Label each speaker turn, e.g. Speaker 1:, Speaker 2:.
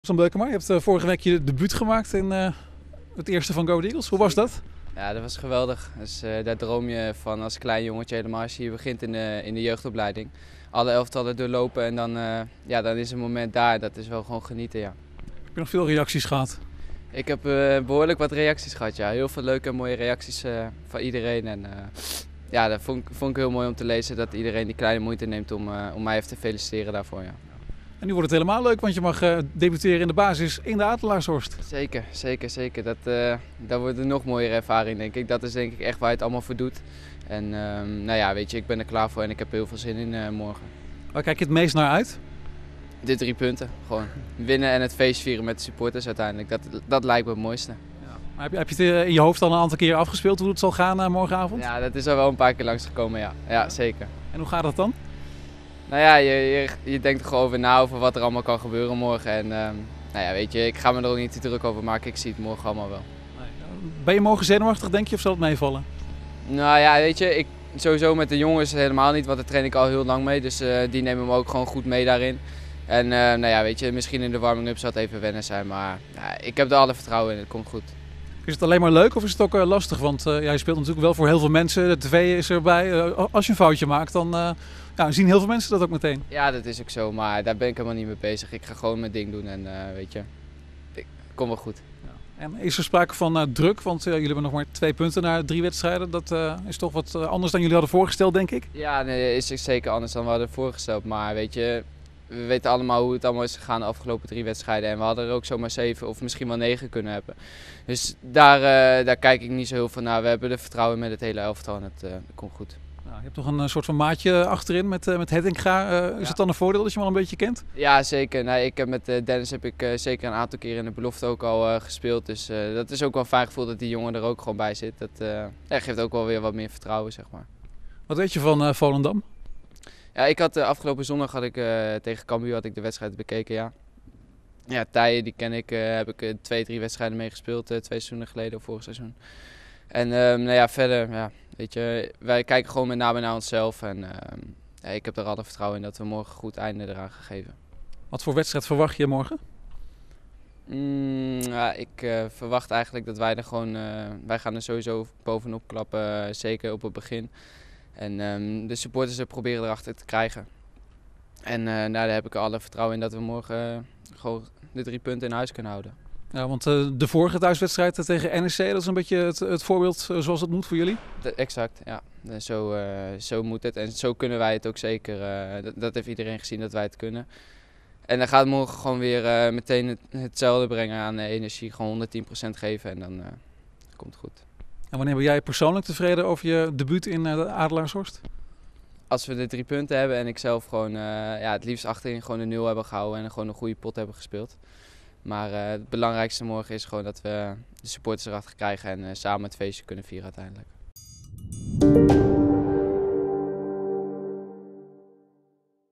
Speaker 1: Tom Beukema, je hebt vorige week je debuut gemaakt in het eerste van Go Ahead Eagles. Hoe was dat?
Speaker 2: Ja, dat was geweldig. Dus, daar droom je van als klein jongetje helemaal als je hier begint in de jeugdopleiding. Alle elftallen doorlopen en dan is een moment daar. Dat is wel gewoon genieten, ja.
Speaker 1: Heb je nog veel reacties gehad?
Speaker 2: Ik heb behoorlijk wat reacties gehad, ja. Heel veel leuke en mooie reacties van iedereen. En ja, dat vond ik heel mooi om te lezen dat iedereen die kleine moeite neemt om mij even te feliciteren daarvoor, ja.
Speaker 1: En nu wordt het helemaal leuk, want je mag debuteren in de basis in de Adelaarshorst.
Speaker 2: Zeker, zeker, zeker. Dat wordt een nog mooiere ervaring, denk ik. Dat is denk ik echt waar je het allemaal voor doet. En nou ja, weet je, ik ben er klaar voor en ik heb heel veel zin in morgen.
Speaker 1: Waar kijk je het meest naar uit?
Speaker 2: De 3 punten, gewoon winnen en het feest vieren met de supporters uiteindelijk. Dat lijkt me het mooiste.
Speaker 1: Ja. Maar heb je het in je hoofd al een aantal keer afgespeeld hoe het zal gaan morgenavond?
Speaker 2: Ja, dat is al wel een paar keer langsgekomen, ja. Ja, zeker.
Speaker 1: En hoe gaat dat dan?
Speaker 2: Nou ja, je denkt er gewoon over na over wat er allemaal kan gebeuren morgen. En nou ja, weet je, ik ga me er ook niet te druk over maken. Ik zie het morgen allemaal wel.
Speaker 1: Ben je morgen zenuwachtig, denk je, of zal het meevallen?
Speaker 2: Nou ja, weet je, sowieso met de jongens helemaal niet, want daar train ik al heel lang mee. Dus die nemen me ook gewoon goed mee daarin. En nou ja, weet je, misschien in de warming-up zal het even wennen zijn, maar ja, ik heb er alle vertrouwen in, het komt goed.
Speaker 1: Is het alleen maar leuk of is het ook lastig? Want je speelt natuurlijk wel voor heel veel mensen, de tv is erbij. Als je een foutje maakt, dan zien heel veel mensen dat ook meteen.
Speaker 2: Ja, dat is ook zo, maar daar ben ik helemaal niet mee bezig. Ik ga gewoon mijn ding doen en weet je, het komt wel goed.
Speaker 1: Ja. En is er sprake van druk? Want jullie hebben nog maar 2 punten na 3 wedstrijden. Dat is toch wat anders dan jullie hadden voorgesteld, denk ik?
Speaker 2: Ja, nee, is zeker anders dan we hadden voorgesteld, maar weet je, we weten allemaal hoe het allemaal is gegaan de afgelopen 3 wedstrijden. En we hadden er ook zomaar 7 of misschien wel 9 kunnen hebben. Dus daar kijk ik niet zo heel van naar. We hebben er vertrouwen met het hele elftal en het komt goed.
Speaker 1: Nou, je hebt toch een soort van maatje achterin met Hettinga. Is het dan een voordeel dat je hem al een beetje kent?
Speaker 2: Ja, zeker. Nee, ik heb met Dennis zeker een aantal keer in de belofte ook al gespeeld. Dus dat is ook wel een fijn gevoel dat die jongen er ook gewoon bij zit. Dat geeft ook wel weer wat meer vertrouwen, zeg maar.
Speaker 1: Wat weet je van Volendam?
Speaker 2: Ja, ik had afgelopen zondag tegen Cambuur had ik de wedstrijd bekeken, ja. Ja, Tije, die ken ik, heb ik 2, 3 wedstrijden mee gespeeld, 2 seizoenen geleden of vorig seizoen. En nou ja, verder, ja, weet je, wij kijken gewoon met name naar onszelf. En ja, ik heb er alle vertrouwen in dat we morgen een goed einde eraan gaan geven.
Speaker 1: Wat voor wedstrijd verwacht je morgen?
Speaker 2: Ja, ik verwacht eigenlijk dat wij wij gaan er sowieso bovenop klappen, zeker op het begin. En de supporters er proberen erachter te krijgen. En nou, daar heb ik er alle vertrouwen in dat we morgen gewoon de 3 punten in huis kunnen houden.
Speaker 1: Ja, want de vorige thuiswedstrijd tegen NEC, dat is een beetje het voorbeeld zoals het moet voor jullie?
Speaker 2: Exact, ja. Zo moet het en zo kunnen wij het ook zeker. Dat heeft iedereen gezien dat wij het kunnen. En dan gaat het morgen gewoon weer meteen hetzelfde brengen aan energie. Gewoon 110% geven en dan komt het goed.
Speaker 1: En wanneer ben jij persoonlijk tevreden over je debuut in de Adelaarshorst?
Speaker 2: Als we de 3 punten hebben en ik zelf gewoon het liefst achterin gewoon de 0 hebben gehouden en gewoon een goede pot hebben gespeeld. Maar het belangrijkste morgen is gewoon dat we de supporters erachter krijgen en samen het feestje kunnen vieren uiteindelijk.